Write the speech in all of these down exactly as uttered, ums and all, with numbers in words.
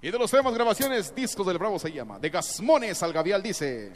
Y de los temas, grabaciones, discos del Bravo se llama De Gazmones al Gavial, dice.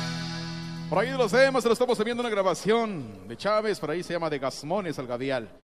Por ahí de los temas, se lo estamos viendo una grabación de Chávez, por ahí se llama De Gazmones al Gavial.